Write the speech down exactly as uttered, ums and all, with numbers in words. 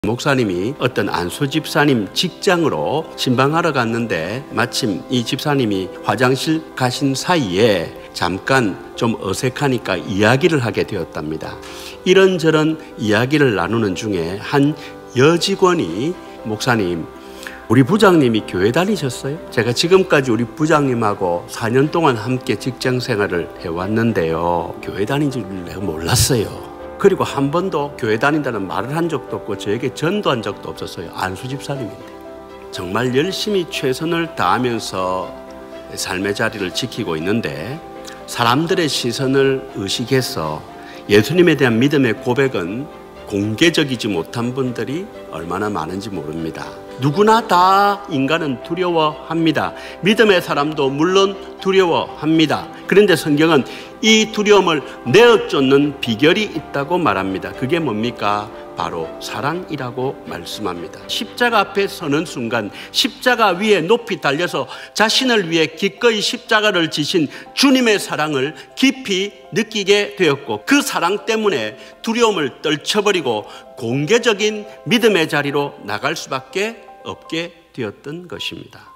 목사님이 어떤 안수 집사님 직장으로 신방하러 갔는데 마침 이 집사님이 화장실 가신 사이에 잠깐 좀 어색하니까 이야기를 하게 되었답니다. 이런저런 이야기를 나누는 중에 한 여직원이 목사님, 우리 부장님이 교회 다니셨어요? 제가 지금까지 우리 부장님하고 사 년 동안 함께 직장 생활을 해왔는데요. 교회 다닌 줄 내가 몰랐어요. 그리고 한 번도 교회 다닌다는 말을 한 적도 없고 저에게 전도한 적도 없었어요. 안수 집사님인데. 정말 열심히 최선을 다하면서 삶의 자리를 지키고 있는데 사람들의 시선을 의식해서 예수님에 대한 믿음의 고백은 공개적이지 못한 분들이 얼마나 많은지 모릅니다. 누구나 다 인간은 두려워합니다. 믿음의 사람도 물론 두려워합니다. 그런데 성경은 이 두려움을 내어쫓는 비결이 있다고 말합니다. 그게 뭡니까? 바로 사랑이라고 말씀합니다. 십자가 앞에 서는 순간 십자가 위에 높이 달려서 자신을 위해 기꺼이 십자가를 지신 주님의 사랑을 깊이 느끼게 되었고 그 사랑 때문에 두려움을 떨쳐버리고 공개적인 믿음의 자리로 나갈 수밖에 없게 되었던 것입니다.